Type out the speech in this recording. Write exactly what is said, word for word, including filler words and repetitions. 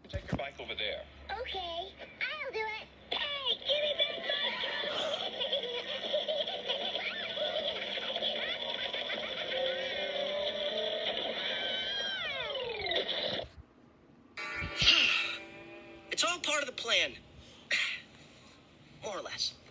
Take your bike over there. Okay, I'll do it. Hey, give me back my It's all part of the plan. More or less.